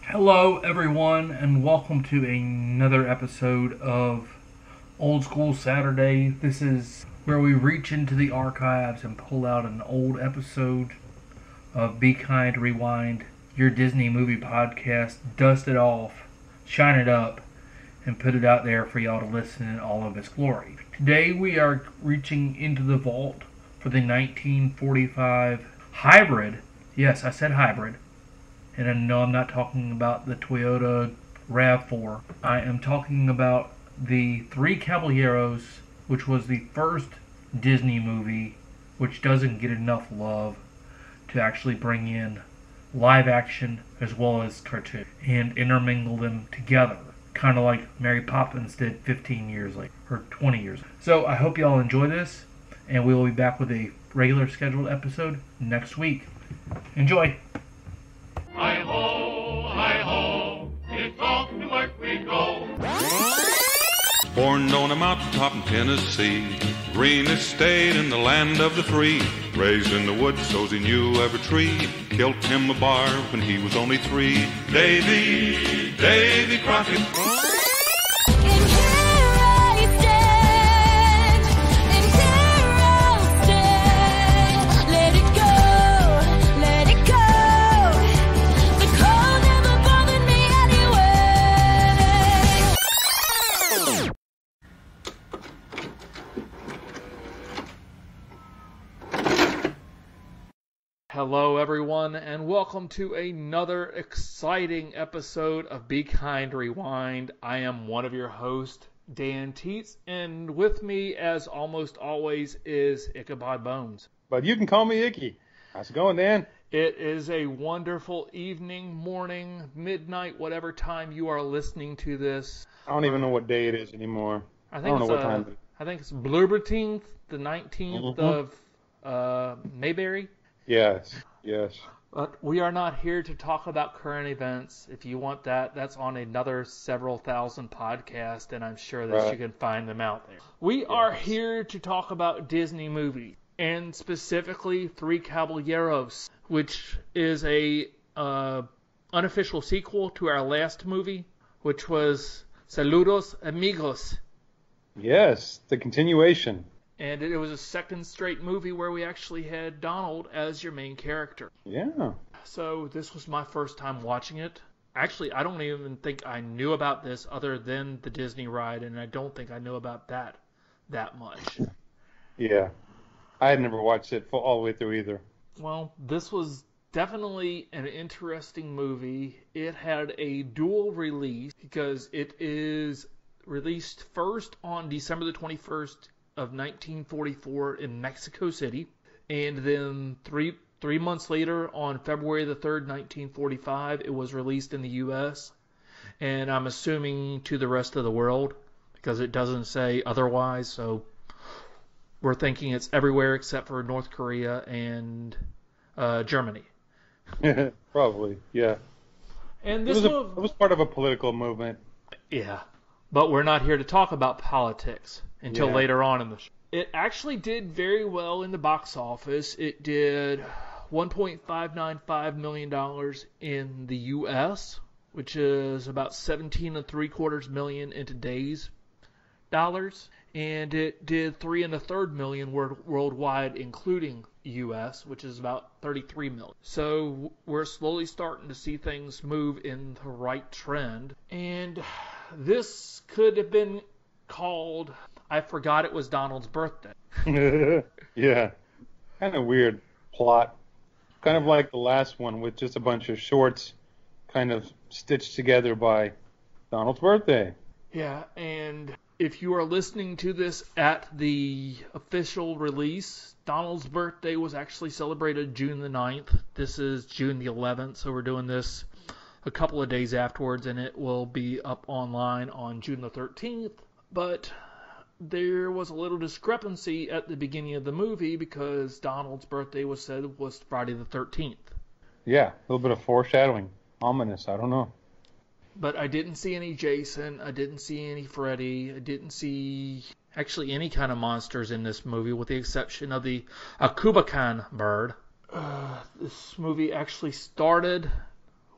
Hello, everyone, and welcome to another episode of Old School Saturday. This is where we reach into the archives and pull out an old episode of Be Kind, Rewind, your Disney movie podcast, dust it off, shine it up, and put it out there for y'all to listen in all of its glory. Today we are reaching into the vault for the 1945 hybrid. Yes, I said hybrid. And I know I'm not talking about the Toyota RAV4. I am talking about the Three Caballeros, which was the first Disney movie which doesn't get enough love to actually bring in live action as well as cartoon and intermingle them together. Kind of like Mary Poppins did 15 years later, or 20 years. So I hope y'all enjoy this, and we will be back with a regular scheduled episode next week. Enjoy! Hi-ho, it's off to work we go. Born on a mountaintop in Tennessee, greenest state in the land of the free. Raised in the woods so's he knew every tree. Killed him a bar when he was only 3. Davy Crockett. Hello, everyone, and welcome to another exciting episode of Be Kind, Rewind. I am one of your hosts, Dan Teets, and with me, as almost always, is Ichabod Bones. But you can call me Icky. How's it going, Dan? It is a wonderful evening, morning, midnight, whatever time you are listening to this. I don't even know what day it is anymore. I don't know what time it is. I think it's Blooberteenth, the 19th of Mayberry. Yes. But we are not here to talk about current events. If you want that, that's on another several thousand podcasts, and I'm sure that you can find them out there. We are here to talk about Disney movies, and specifically Three Caballeros, which is a unofficial sequel to our last movie, which was Saludos Amigos. Yes, the continuation. And it was a second straight movie where we actually had Donald as your main character. Yeah. So this was my first time watching it. Actually, I don't even think I knew about this other than the Disney ride, and I don't think I knew about that much. Yeah. I had never watched it all the way through either. Well, this was definitely an interesting movie. It had a dual release because it is released first on December the 21st of 1944 in Mexico City, and then three months later on February the 3rd, 1945, it was released in the U.S., and I'm assuming to the rest of the world because it doesn't say otherwise, so we're thinking it's everywhere except for North Korea and Germany. Probably, yeah. And it was part of a political movement. Yeah, but we're not here to talk about politics until later on in the show. It actually did very well in the box office. It did $1.595 million in the U.S., which is about 17.75 million in today's dollars, and it did 3.33 million worldwide, including U.S., which is about 33 million. So we're slowly starting to see things move in the right trend, and this could have been called I Forgot It Was Donald's Birthday. Yeah. Kind of weird plot. Kind of like the last one with just a bunch of shorts kind of stitched together by Donald's birthday. Yeah, and if you are listening to this at the official release, Donald's birthday was actually celebrated June the 9th. This is June the 11th, so we're doing this a couple of days afterwards, and it will be up online on June the 13th. But there was a little discrepancy at the beginning of the movie because Donald's birthday was said was Friday the 13th. Yeah, a little bit of foreshadowing. Ominous, I don't know. But I didn't see any Jason, I didn't see any Freddy, I didn't see actually any kind of monsters in this movie with the exception of the Akubakan bird. This movie actually started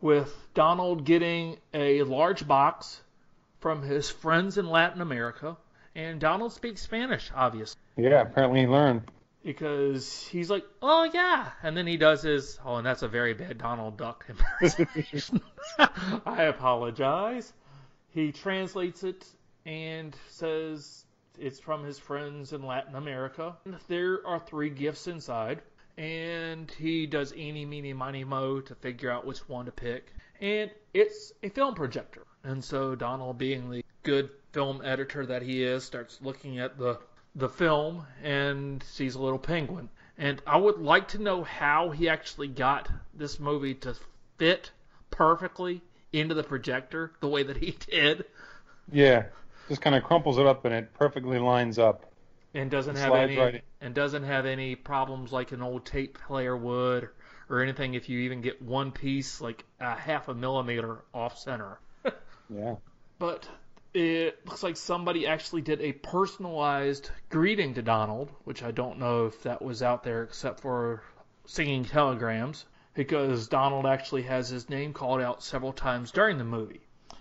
with Donald getting a large box from his friends in Latin America. And Donald speaks Spanish, obviously. Yeah, apparently he learned. Because he's like, oh yeah. And then he does his, oh, and that's a very bad Donald Duck impersonation. I apologize. He translates it and says it's from his friends in Latin America. There are 3 gifts inside. And he does eeny, meeny, miny, mo to figure out which one to pick. And it's a film projector. And so Donald, being the good film editor that he is, starts looking at the film and sees a little penguin. And I would like to know how he actually got this movie to fit perfectly into the projector the way that he did. Yeah, just kind of crumples it up and it perfectly lines up. And doesn't have any problems like an old tape player would, or anything if you even get one piece like a half a millimeter off center. Yeah. But it looks like somebody actually did a personalized greeting to Donald, which I don't know if that was out there except for singing telegrams, because Donald actually has his name called out several times during the movie.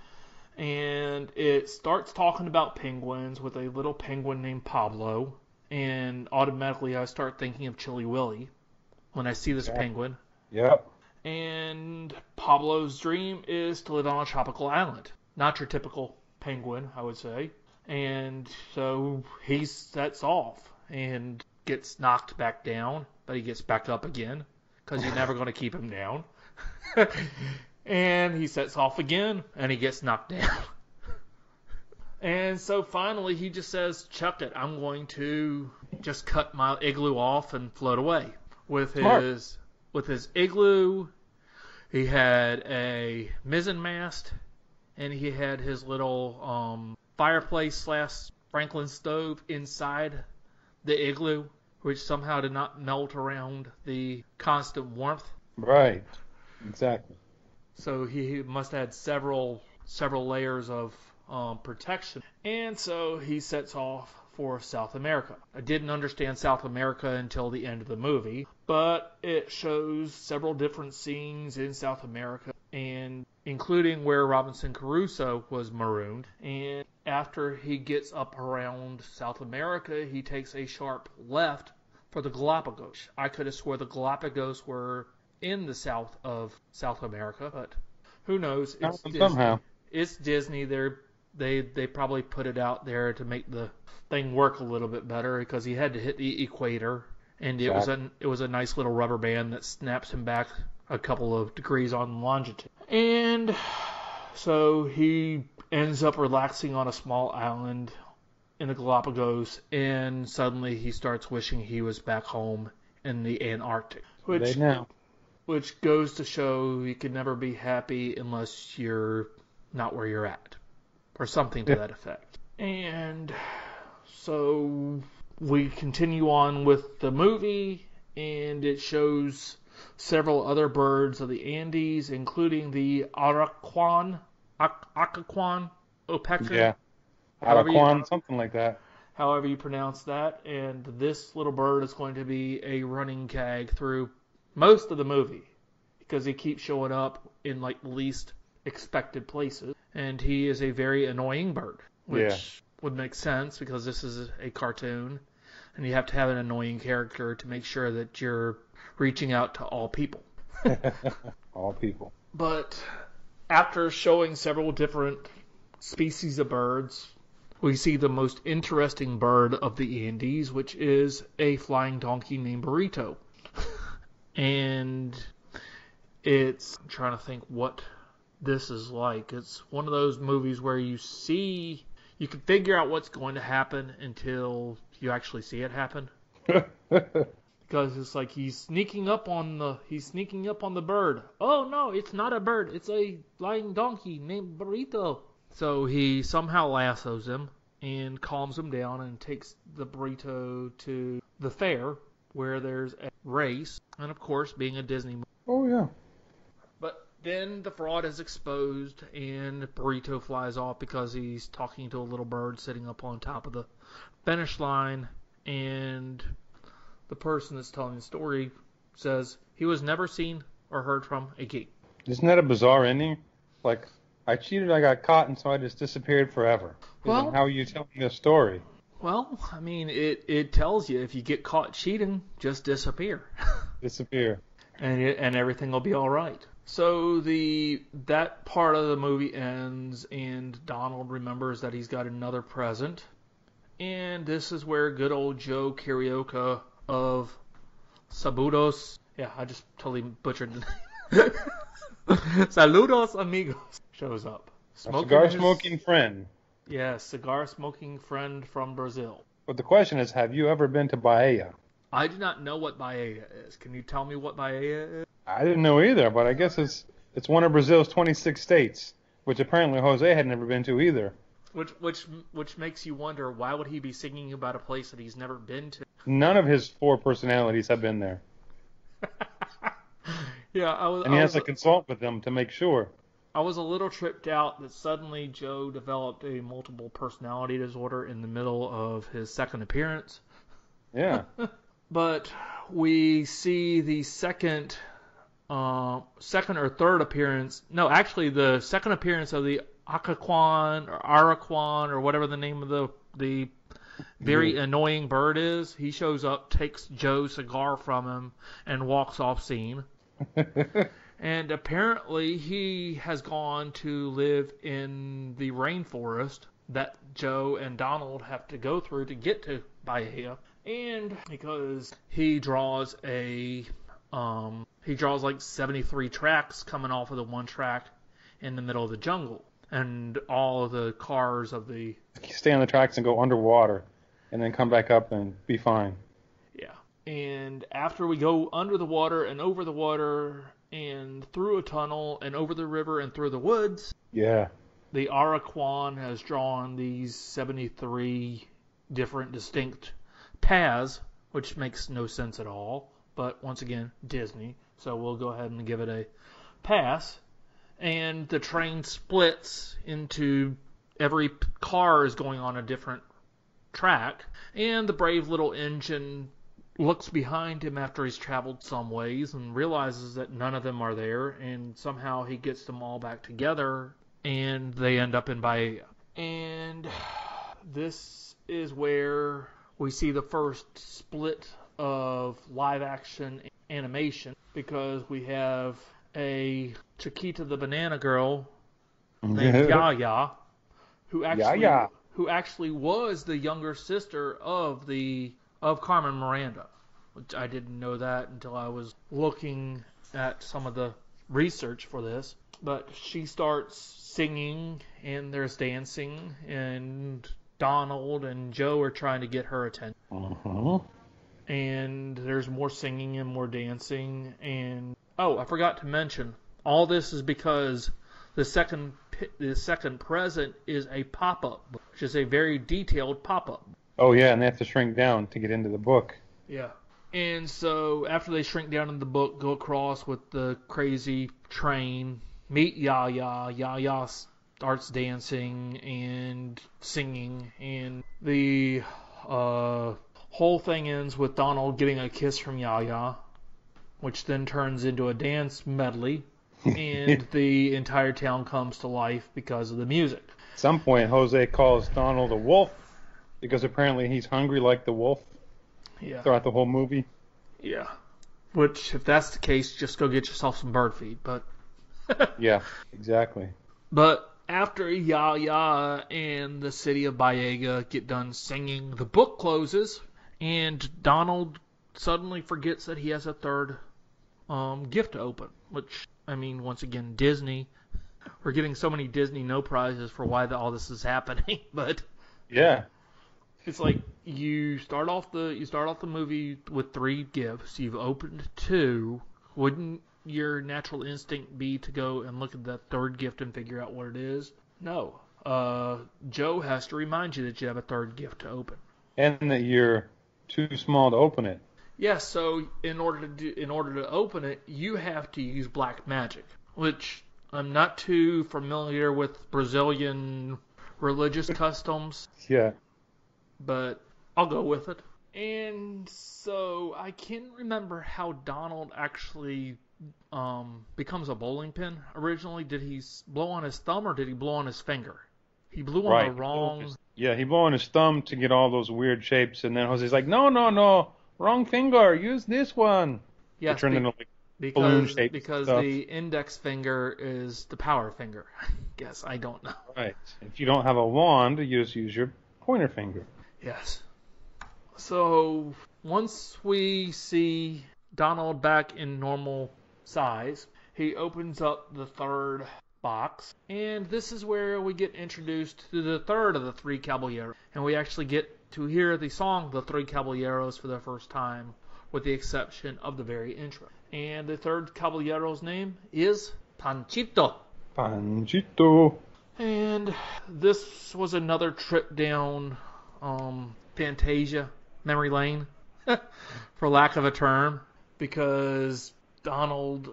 And it starts talking about penguins with a little penguin named Pablo, and automatically I start thinking of Chilly Willy when I see this penguin. Yep. And Pablo's dream is to live on a tropical island. Not your typical penguin, I would say. And so he sets off and gets knocked back down, but he gets back up again because you're never going to keep him down. And he sets off again, and he gets knocked down. And so finally he just says, chuck it, I'm going to just cut my igloo off and float away. With his igloo, he had a mizzen mast, and he had his little fireplace / Franklin stove inside the igloo, which somehow did not melt around the constant warmth. Right, exactly. So he must have had several layers of protection. And so he sets off for South America. I didn't understand South America until the end of the movie, but it shows several different scenes in South America, and including where Robinson Crusoe was marooned. And after he gets up around South America, he takes a sharp left for the Galapagos. I could have swore the Galapagos were in the south of South America, but who knows? It's Disney. Somehow. It's Disney. They probably put it out there to make the thing work a little bit better, because he had to hit the equator, and it was a nice little rubber band that snaps him back a couple of degrees on longitude. And so he ends up relaxing on a small island in the Galapagos, and suddenly he starts wishing he was back home in the Antarctic. Which goes to show you can never be happy unless you're not where you're at, or something to that effect. And so we continue on with the movie, and it shows several other birds of the Andes, including the aracuan, opetra. Yeah, aracuan, something like that. However you pronounce that. And this little bird is going to be a running gag through most of the movie, because he keeps showing up in like the least expected places, and he is a very annoying bird, which would make sense because this is a cartoon, and you have to have an annoying character to make sure that you're reaching out to all people. All people. But after showing several different species of birds, we see the most interesting bird of the Andes, which is a flying donkey named Burrito. And I'm trying to think what this is like. It's one of those movies where you can figure out what's going to happen until you actually see it happen. Because it's like he's sneaking up on the bird. Oh no, it's not a bird. It's a flying donkey named Burrito. So he somehow lassos him and calms him down and takes the burrito to the fair, where there's a race, and of course, being a Disney movie. Oh, yeah. But then the fraud is exposed, and Burrito flies off because he's talking to a little bird sitting up on top of the finish line, and the person that's telling the story says he was never seen or heard from again. Isn't that a bizarre ending? Like, I cheated, I got caught, and so I just disappeared forever. Well, How are you telling this story? Well, I mean, it tells you if you get caught cheating, just disappear. Disappear. And everything will be all right. So that part of the movie ends, and Donald remembers that he's got another present, and this is where good old Joe Carioca of Saludos. Yeah, I just totally butchered the name. Saludos amigos shows up. A cigar-smoking friend. Yeah, cigar-smoking friend from Brazil. But the question is, have you ever been to Bahia? I do not know what Bahia is. Can you tell me what Bahia is? I didn't know either, but I guess it's one of Brazil's 26 states, which apparently Jose had never been to either. Which makes you wonder, why would he be singing about a place that he's never been to? None of his 4 personalities have been there. Yeah, and he has to consult with them to make sure. I was a little tripped out that suddenly Joe developed a multiple personality disorder in the middle of his second appearance. Yeah. But we see the second or third appearance. No, actually, the second appearance of the aracuan or whatever the name of the very annoying bird is. He shows up, takes Joe's cigar from him, and walks off scene. And apparently he has gone to live in the rainforest that Joe and Donald have to go through to get to Bahia. And because he draws like 73 tracks coming off of the one track in the middle of the jungle. And all of the cars of the... Stay on the tracks and go underwater and then come back up and be fine. Yeah. And after we go under the water and over the water and through a tunnel and over the river and through the woods... Yeah. The aracuan has drawn these 73 different distinct paths, which makes no sense at all. But once again, Disney. So we'll go ahead and give it a pass. And the train splits into every car is going on a different track. And the brave little engine looks behind him after he's traveled some ways and realizes that none of them are there. And somehow he gets them all back together. And they end up in Bahia. And this is where we see the first split of live action animation, because we have a Chiquita the Banana Girl named Yaya, who actually was the younger sister of Carmen Miranda, which I didn't know that until I was looking at some of the research for this. But she starts singing, and there's dancing, and Donald and Joe are trying to get her attention. Uh-huh. And there's more singing and more dancing. And I forgot to mention, all this is because the second present is a pop-up, which is a very detailed pop-up. Oh yeah, and they have to shrink down to get into the book. Yeah. And so after they shrink down in the book, go across with the crazy train, meet Yaya. Yaya starts dancing and singing, and the whole thing ends with Donald getting a kiss from Yaya, which then turns into a dance medley, and the entire town comes to life because of the music. At some point, Jose calls Donald a wolf, because apparently he's hungry like the wolf. Yeah. Throughout the whole movie. Yeah. Which, if that's the case, just go get yourself some bird feed. But yeah, exactly. But after Yaya and the city of Bahia get done singing, the book closes, and Donald suddenly forgets that he has a third gift to open. Which, I mean, once again, Disney. We're getting so many Disney no prizes for why all this is happening, but yeah. It's like you start off the movie with 3 gifts. You've opened 2. Wouldn't your natural instinct be to go and look at that third gift and figure out what it is? No. Joe has to remind you that you have a third gift to open, and that you're too small to open it. Yeah. So in order to open it, you have to use black magic, which I'm not too familiar with Brazilian religious customs. Yeah. But I'll go with it. And so I can't remember how Donald actually becomes a bowling pin originally, did he blow on his thumb or did he blow on his finger? He blew on the wrong... He blew on his thumb to get all those weird shapes, and then Jose's like, no, wrong finger, use this one. Yes, balloon shapes because stuff. the index finger is the power finger. I guess, I don't know. Right. If you don't have a wand, you just use your pointer finger. Yes. So, once we see Donald back in normal size, he opens up the third box, and this is where we get introduced to the third of the Three Caballeros, and we actually get to hear the song The Three Caballeros for the first time, with the exception of the very intro. And the third Caballero's name is Panchito. Panchito. And this was another trip down Fantasia memory lane, for lack of a term, because Donald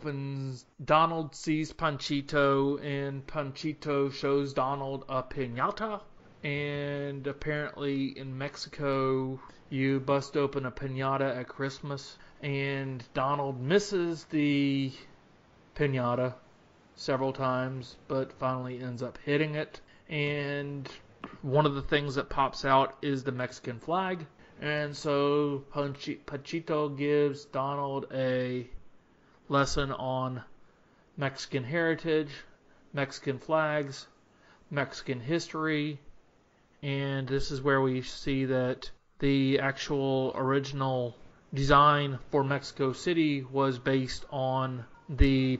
sees Panchito, and Panchito shows Donald a piñata. And apparently in Mexico, you bust open a piñata at Christmas, and Donald misses the piñata several times, but finally ends up hitting it. And one of the things that pops out is the Mexican flag. And so Panchito gives Donald a lesson on Mexican heritage, Mexican flags, Mexican history, and this is where we see that the actual original design for Mexico City was based on the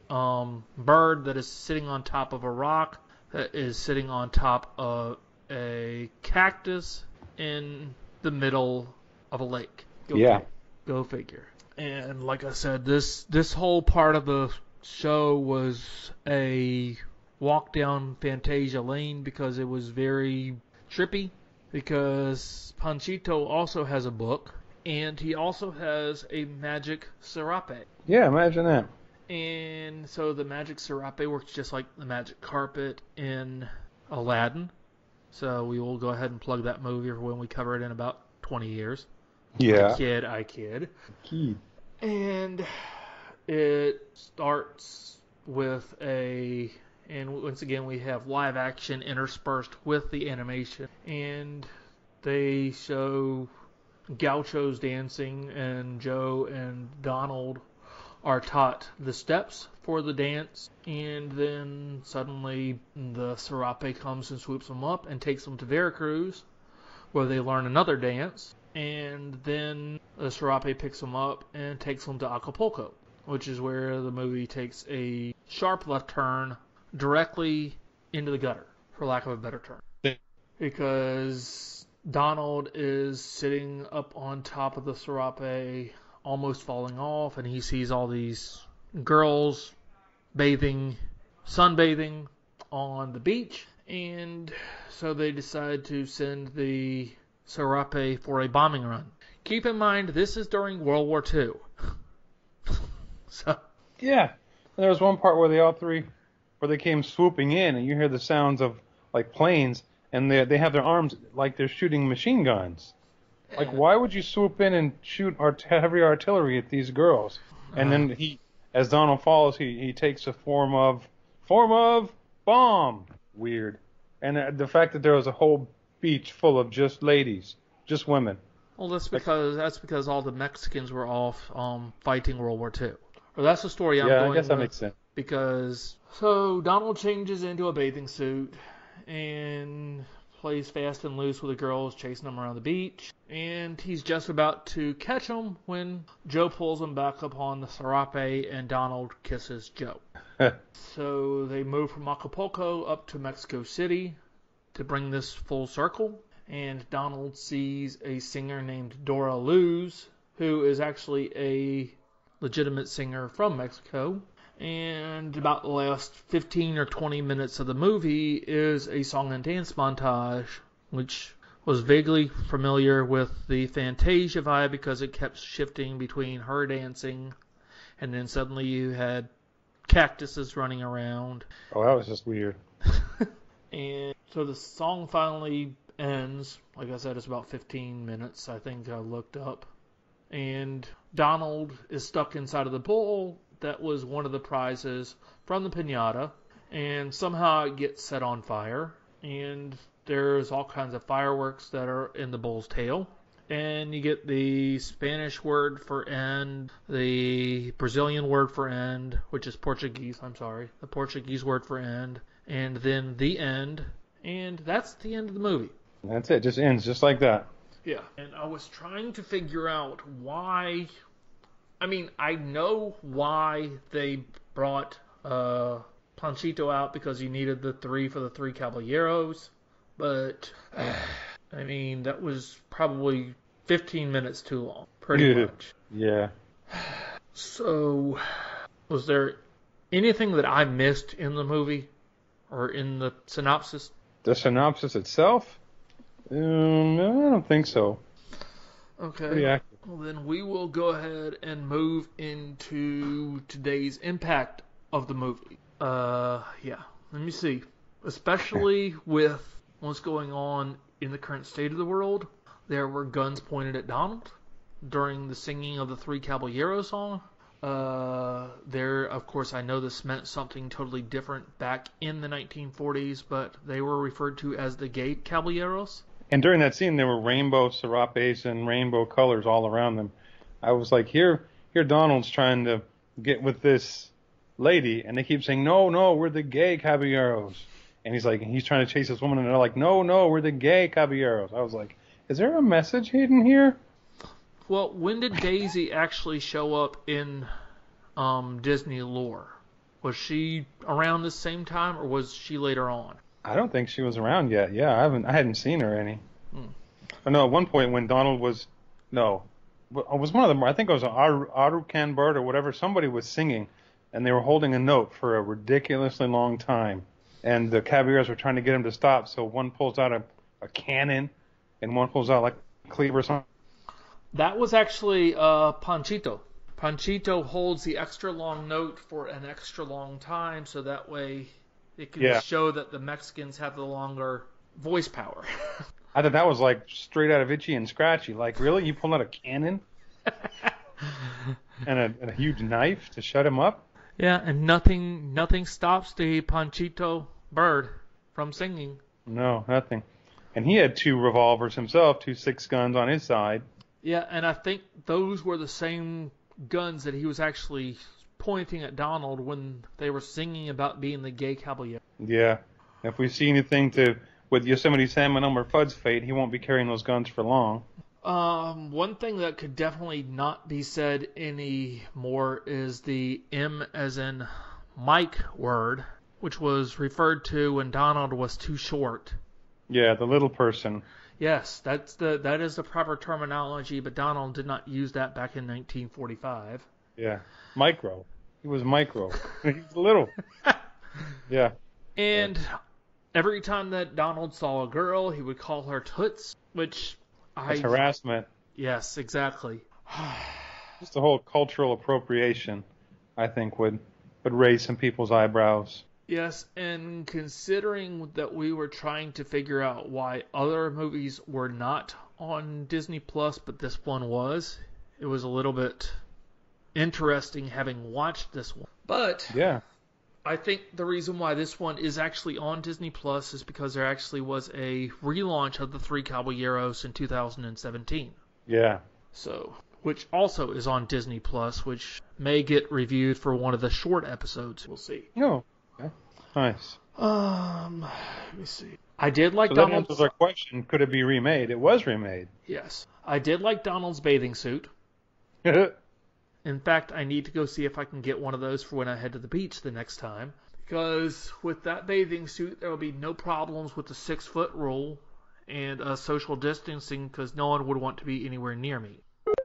bird that is sitting on top of a rock, that is sitting on top of a cactus in the middle of a lake. Go figure. And like I said, this whole part of the show was a walk down Fantasia Lane because it was very trippy. Because Panchito also has a book, and he also has a magic serape. Yeah, imagine that. And so the magic serape works just like the magic carpet in Aladdin. So we will go ahead and plug that movie for when we cover it in about 20 years. Yeah. I kid. And it starts with and once again we have live action interspersed with the animation. And they show gauchos dancing, and Joe and Donald are taught the steps for the dance. And then suddenly the serape comes and swoops them up and takes them to Veracruz, where they learn another dance. And then the serape picks them up and takes them to Acapulco, which is where the movie takes a sharp left turn directly into the gutter, for lack of a better term. Because Donald is sitting up on top of the serape, almost falling off, and he sees all these girls sunbathing on the beach. And so they decide to send the serape for a bombing run. Keep in mind, this is during World War II. Yeah. There was one part where they came swooping in, and you hear the sounds of like planes, and they have their arms like they're shooting machine guns. Like, why would you swoop in and shoot heavy artillery at these girls? And then as Donald falls, he takes a form of bomb. Weird. And the fact that there was a whole beach full of just ladies, just women. Well, that's because all the Mexicans were off fighting World War II. Or that's the story I'm going with. Yeah, I guess that makes sense. Because so Donald changes into a bathing suit and plays fast and loose with the girls, chasing them around the beach. And he's just about to catch them when Joe pulls him back up on the serape, and Donald kisses Joe. So they move from Acapulco up to Mexico City to bring this full circle. And Donald sees a singer named Dora Luz, who is actually a legitimate singer from Mexico. And about the last 15 or 20 minutes of the movie is a song and dance montage, which was vaguely familiar with the Fantasia vibe because it kept shifting between her dancing, and then suddenly you had cactuses running around. Oh, that was just weird. And so the song finally ends. Like I said, it's about 15 minutes, I think I looked up. and Donald is stuck inside of the bowl that was one of the prizes from the piñata, and somehow it gets set on fire, and there's all kinds of fireworks that are in the bull's tail. And you get the Spanish word for end, the Brazilian word for end, which is Portuguese, the Portuguese word for end, and then the end, and that's the end of the movie. That's it, just ends just like that. Yeah, and I was trying to figure out why. I mean, I know why they brought Panchito out, because you needed the three for the Three Caballeros, but I mean, that was probably 15 minutes too long, pretty much. Yeah. So, was there anything that I missed in the movie or in the synopsis? The synopsis itself? No, I don't think so. Okay. Pretty accurate. Well, then we will go ahead and move into today's impact of the movie. Yeah. Let me see. Especially with what's going on in the current state of the world, there were guns pointed at Donald during the singing of the Three Caballeros song. Of course, I know this meant something totally different back in the 1940s, but they were referred to as the gay caballeros. And during that scene, there were rainbow serapes and rainbow colors all around them. I was like, here Donald's trying to get with this lady, and they keep saying, no, we're the gay caballeros. And he's trying to chase this woman, and they're like, no, we're the gay caballeros. I was like, is there a message hidden here? Well, when did Daisy actually show up in Disney lore? Was she around the same time, or was she later on? I don't think she was around yet. Yeah, I hadn't seen her any. I know at one point when Donald was one of them. I think it was an aracuan bird or whatever. Somebody was singing, and they were holding a note for a ridiculously long time, and the caballeros were trying to get him to stop. So one pulls out a cannon, and one pulls out like a cleaver or something. That was actually Panchito. Panchito holds the extra long note for an extra long time, so that way it can show that the Mexicans have the longer voice power. I thought that was like straight out of Itchy and Scratchy. Like, really? You pulled out a cannon? and a huge knife to shut him up? Yeah, and nothing stops the Panchito bird from singing. No, nothing. And he had 2 revolvers himself, 2 6 guns on his side. Yeah, and I think those were the same guns that he was actually pointing at Donald when they were singing about being the gay caballero. Yeah. If we see anything with Yosemite Sam and Elmer Fudd's fate, he won't be carrying those guns for long. One thing that could definitely not be said anymore is the M as in Mike word, which was referred to when Donald was too short. Yeah, the little person. Yes, that is the proper terminology, but Donald did not use that back in 1945. Yeah, micro. He was micro. He was little. Yeah. And every time that Donald saw a girl, he would call her Toots, which That's harassment. Yes, exactly. Just the whole cultural appropriation, I think, would raise some people's eyebrows. Yes, and considering that we were trying to figure out why other movies were not on Disney Plus, but this one was, it was a little bit interesting having watched this one. But yeah, I think the reason why this one is actually on Disney Plus is because there actually was a relaunch of the Three Caballeros in 2017. Yeah. So, which also is on Disney Plus, which may get reviewed for one of the short episodes. We'll see. Oh, okay. Nice. Let me see. I did like Donald's... Donald's... that answers our question, could it be remade? It was remade. Yes. I did like Donald's bathing suit. In fact, I need to go see if I can get one of those for when I head to the beach the next time. Because with that bathing suit, there will be no problems with the 6-foot rule and social distancing, because no one would want to be anywhere near me.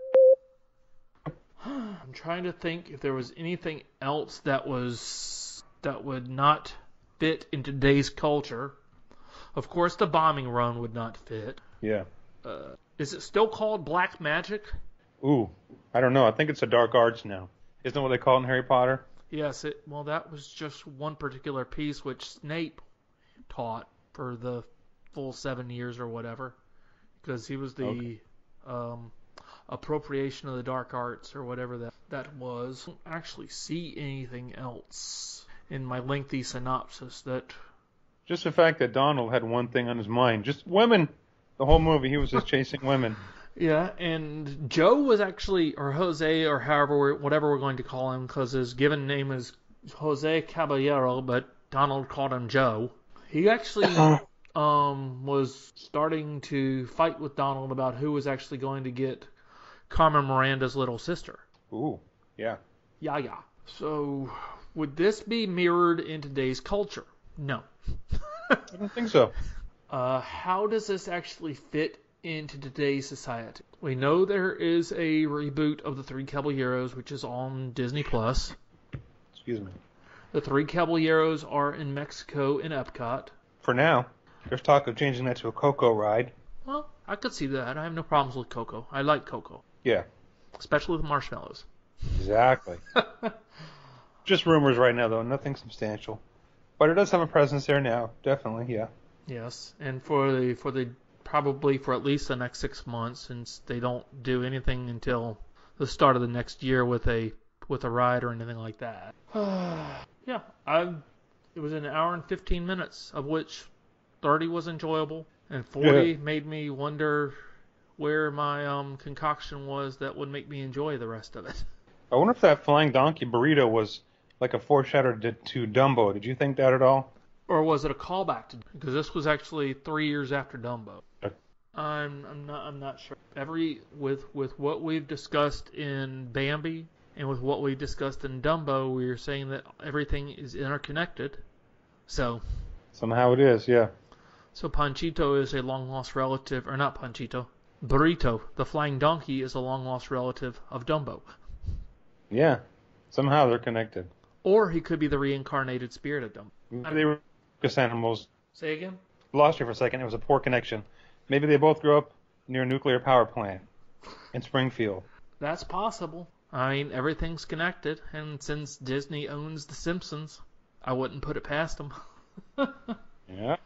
I'm trying to think if there was anything else that would not fit in today's culture. Of course, the bombing run would not fit. Yeah. Is it still called black magic? Ooh, I don't know. I think it's a dark arts now. Isn't that what they call it in Harry Potter? Yes. Well, that was just one particular piece which Snape taught for the full 7 years or whatever, because he was the appropriation of the dark arts or whatever that was. I don't actually see anything else in my lengthy synopsis that... Just the fact that Donald had one thing on his mind, just women. The whole movie, he was just chasing women. Yeah, and Joe was actually, or Jose, or whatever we're going to call him, because his given name is Jose Caballero, but Donald called him Joe. He actually was starting to fight with Donald about who was actually going to get Carmen Miranda's little sister. Ooh, yeah. Yeah. So, would this be mirrored in today's culture? No. I don't think so. How does this actually fit into today's society? We know there is a reboot of the Three Caballeros, which is on Disney Plus. Excuse me. The Three Caballeros are in Mexico in Epcot. For now, there's talk of changing that to a Coco ride. Well, I could see that. I have no problems with Coco. I like Coco. Yeah. Especially with marshmallows. Exactly. Just rumors right now, though. Nothing substantial. But it does have a presence there now. Definitely, yeah. Yes, and for the probably for at least the next 6 months, since they don't do anything until the start of the next year with a ride or anything like that. Yeah, it was an hour and 15 minutes, of which 30 was enjoyable, and 40 made me wonder where my concoction was that would make me enjoy the rest of it. I wonder if that flying donkey burrito was like a foreshadow to Dumbo. Did you think that at all? Or was it a callback to? Because this was actually 3 years after Dumbo. I'm not sure. With what we've discussed in Bambi and with what we discussed in Dumbo, we are saying that everything is interconnected. So somehow it is, yeah. So Panchito is a long lost relative, or not Panchito. Burrito, the flying donkey, is a long lost relative of Dumbo. Yeah. Somehow they're connected. Or he could be the reincarnated spirit of Dumbo. Maybe they were circus animals. Say again? Lost you for a second. It was a poor connection. Maybe they both grew up near a nuclear power plant in Springfield. That's possible. I mean, everything's connected, and since Disney owns The Simpsons, I wouldn't put it past them. Yeah.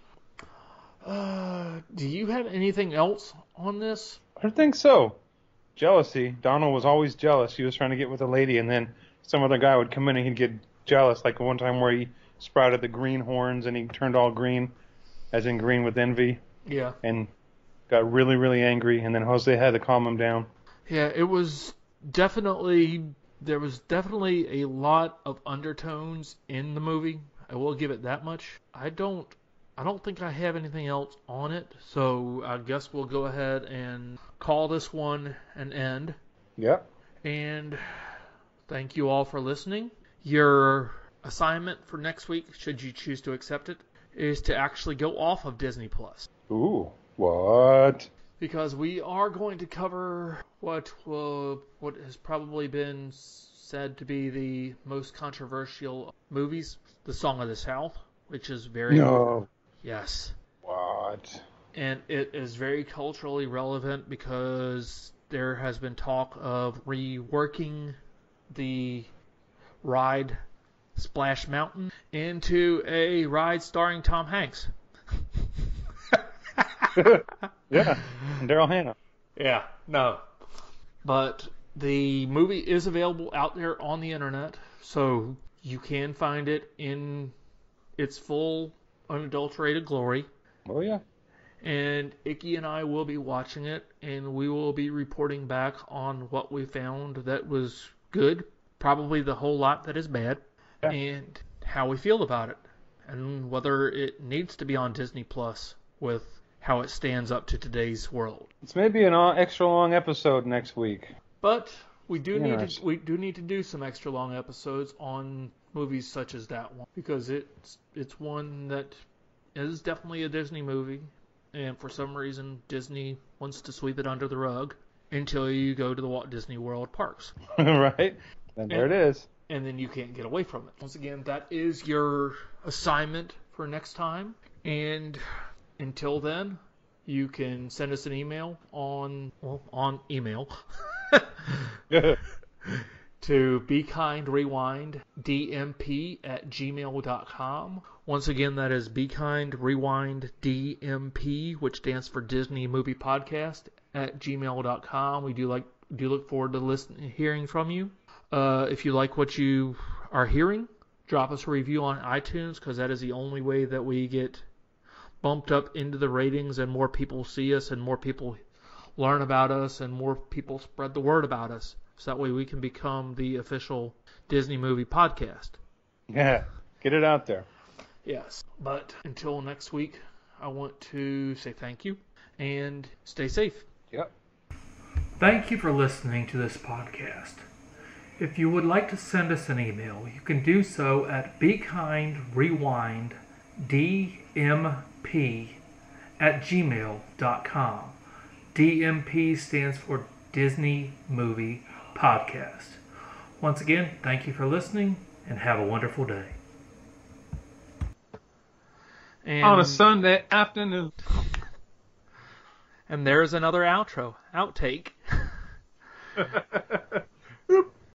Do you have anything else on this? I think so. Jealousy. Donald was always jealous. He was trying to get with a lady, and then some other guy would come in and he'd get jealous. Like one time where he sprouted the green horns and he turned all green, as in green with envy. Yeah. And got really, really angry, and then Jose had to calm him down. Yeah, there was definitely a lot of undertones in the movie. I will give it that much. I don't think I have anything else on it, so I guess we'll go ahead and call this one an end. Yep. And thank you all for listening. Your assignment for next week, should you choose to accept it, is to actually go off of Disney Plus. Ooh, what? Because we are going to cover what has probably been said to be the most controversial movies, The Song of the South, which is very... No. Yes. What? And it is very culturally relevant because there has been talk of reworking the ride Splash Mountain into a ride starring Tom Hanks. Yeah, and Daryl Hannah. Yeah, no. But the movie is available out there on the internet, so you can find it in its full, unadulterated glory. Oh, yeah. And Icky and I will be watching it, and we will be reporting back on what we found that was good, probably the whole lot that is bad, yeah, and how we feel about it, and whether it needs to be on Disney Plus with how it stands up to today's world. It's maybe an extra long episode next week. But we do need to do some extra long episodes on movies such as that one, because it's one that is definitely a Disney movie, and for some reason Disney wants to sweep it under the rug until you go to the Walt Disney World parks. Right? And there it is. And then you can't get away from it. Once again, that is your assignment for next time. And until then, you can send us an email on email to bekindrewinddmp@gmail.com. Once again, that is bekindrewinddmp, which stands for Disney Movie Podcast, @gmail.com. We do like do look forward to hearing from you. If you like what you are hearing, drop us a review on iTunes, because that is the only way that we get bumped up into the ratings and more people see us and more people learn about us and more people spread the word about us. So that way we can become the official Disney movie podcast. Yeah, get it out there. Yes. But until next week, I want to say thank you and stay safe. Yep. Thank you for listening to this podcast. If you would like to send us an email, you can do so at bekindrewinddmp@gmail.com. DMP stands for Disney Movie Podcast. Once again, thank you for listening and have a wonderful day. And on a Sunday afternoon. And there's another outtake. Oop.